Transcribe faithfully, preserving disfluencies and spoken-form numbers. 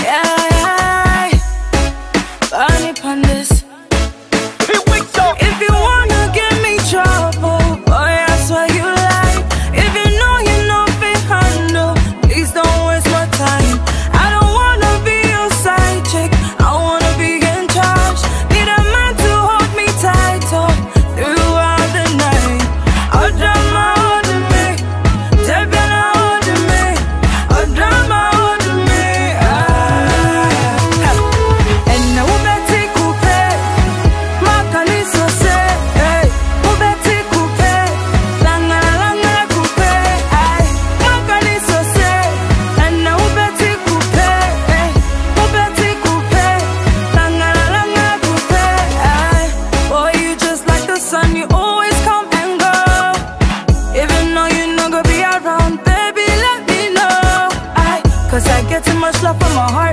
Yeah, bunny pon this. If you wanna give me trouble, boy, I swear you lie. If you know you know fi handle, please don't waste my time. I don't wanna be your side chick, I wanna be in charge. Need a man to hold me tight up throughout the night. Oh, drama holding me, Debiana holding me. Oh, drama holding me. Ah. And now Ebony Kupe, Makani so say, hey, Ebony Kupe, langa langa Kupe, ay, Makani so say, and now Ebony Kupe, hey, Ebony Kupe, langa langa Kupe, ay. Boy, you just like the sun, you always come and go. Even though you know gonna be around, baby, let me know. I, cause I get too much love from my heart.